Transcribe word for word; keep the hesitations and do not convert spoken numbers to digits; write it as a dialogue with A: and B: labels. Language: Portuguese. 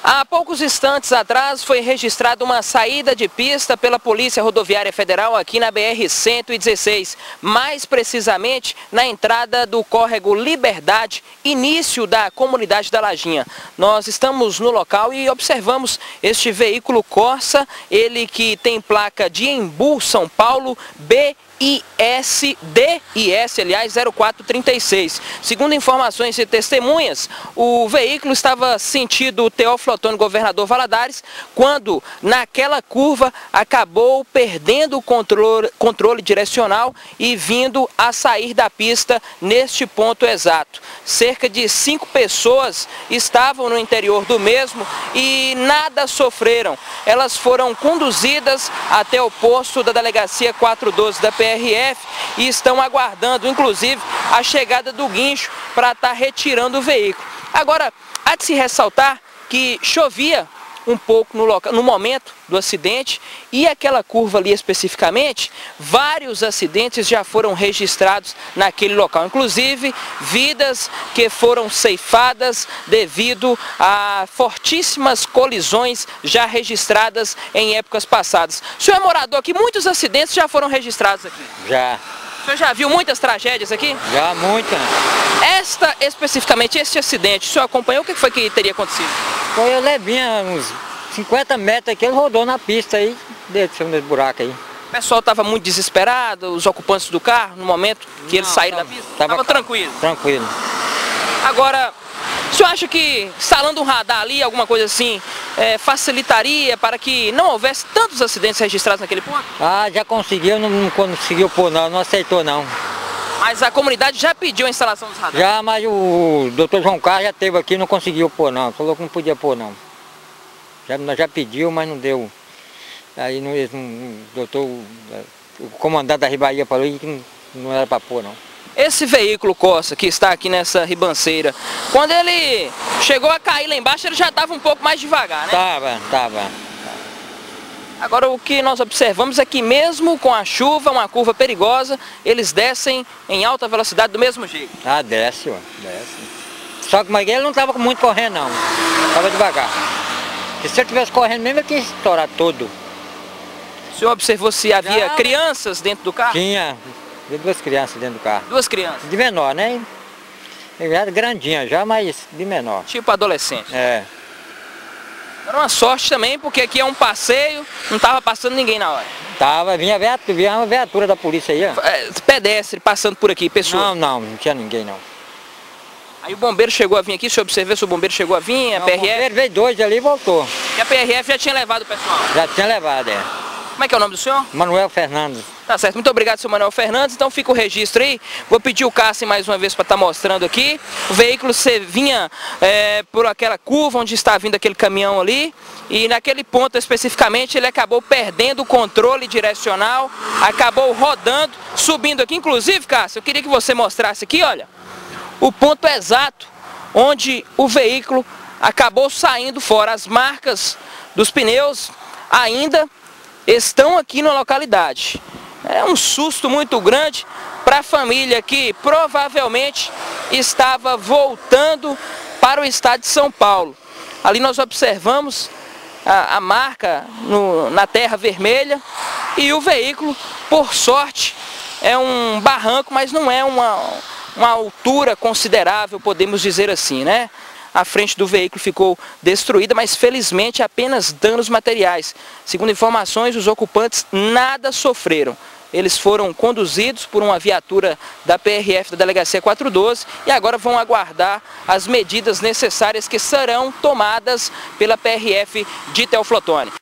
A: Há poucos instantes atrás foi registrada uma saída de pista pela Polícia Rodoviária Federal aqui na B R cento e dezesseis, mais precisamente na entrada do córrego Liberdade, início da comunidade da Lajinha. Nós estamos no local e observamos este veículo Corsa, ele que tem placa de Embu, São Paulo, B I S D I S, aliás, zero quatro trinta e seis. Segundo informações e testemunhas, o veículo estava sentido Teófilo Otoni, Governador Valadares, quando naquela curva acabou perdendo o controle, controle direcional e vindo a sair da pista neste ponto exato. Cerca de cinco pessoas estavam no interior do mesmo e nada sofreram. Elas foram conduzidas até o posto da Delegacia quatrocentos e doze da P R F e estão aguardando, inclusive, a chegada do guincho para estar retirando o veículo. Agora, há de se ressaltar que chovia um pouco no, local, no momento do acidente e aquela curva ali especificamente, vários acidentes já foram registrados naquele local, inclusive vidas que foram ceifadas devido a fortíssimas colisões já registradas em épocas passadas. O senhor é morador aqui, muitos acidentes já foram registrados aqui?
B: Já.
A: O senhor já viu muitas tragédias aqui?
B: Já, muitas.
A: Esta, especificamente, este acidente, o senhor acompanhou? O que foi que teria acontecido?
B: Foi eu levinha uns cinquenta metros aqui, ele rodou na pista aí, desceu nesse buraco aí.
A: O pessoal estava muito desesperado, os ocupantes do carro, no momento que eles saíram da pista? Estava tranquilo?
B: Tranquilo.
A: Agora, o senhor acha que instalando um radar ali, alguma coisa assim, é, facilitaria para que não houvesse tantos acidentes registrados naquele ponto?
B: Ah, já conseguiu, não, não conseguiu pôr não, não aceitou não.
A: Mas a comunidade já pediu a instalação dos radares?
B: Já, mas o doutor João Carlos já esteve aqui e não conseguiu pôr não, falou que não podia pôr não. Já, nós já pediu, mas não deu. Aí não, não, o doutor, o comandante da Ribaía falou que não, não era para pôr não.
A: Esse veículo Corsa que está aqui nessa ribanceira, quando ele chegou a cair lá embaixo, ele já estava um pouco mais devagar, né?
B: Tava, tava.
A: Agora o que nós observamos é que mesmo com a chuva, uma curva perigosa, eles descem em alta velocidade do mesmo jeito.
B: Ah, desce, ó, desce. Só que mas ele não estava muito correndo não, estava devagar. E se eu estivesse correndo mesmo, eu tinha estourado todo.
A: O senhor observou se havia
B: já,
A: crianças dentro do carro?
B: Tinha, duas crianças dentro do carro.
A: Duas crianças?
B: De menor, né? Eu era grandinha já, mas de menor.
A: Tipo adolescente?
B: É.
A: Era uma sorte também, porque aqui é um passeio, não estava passando ninguém na hora.
B: Tava, vinha, viatura, vinha uma viatura da polícia aí, ó.
A: É, pedestre passando por aqui, pessoas?
B: Não, não, não tinha ninguém não.
A: Aí o bombeiro chegou a vir aqui, o senhor observou se o bombeiro chegou a vir, a
B: não,
A: P R F?
B: O bombeiro veio dois ali e voltou.
A: E a P R F já tinha levado o pessoal?
B: Já tinha levado, é.
A: Como é que é o nome do senhor?
B: Manuel Fernandes.
A: Tá certo, muito obrigado, senhor Manuel Fernandes. Então fica o registro aí. Vou pedir o Cássio mais uma vez para estar mostrando aqui. O veículo você vinha é, por aquela curva onde está vindo aquele caminhão ali. E naquele ponto especificamente ele acabou perdendo o controle direcional, acabou rodando, subindo aqui. Inclusive, Cássio, eu queria que você mostrasse aqui, olha, o ponto exato onde o veículo acabou saindo fora. As marcas dos pneus ainda estão aqui na localidade. É um susto muito grande para a família que provavelmente estava voltando para o estado de São Paulo. Ali nós observamos a, a marca no, na terra vermelha e o veículo, por sorte, é um barranco, mas não é uma, uma altura considerável, podemos dizer assim, né? A frente do veículo ficou destruída, mas felizmente apenas danos materiais. Segundo informações, os ocupantes nada sofreram. Eles foram conduzidos por uma viatura da P R F da Delegacia quatrocentos e doze e agora vão aguardar as medidas necessárias que serão tomadas pela P R F de Teófilo Otoni.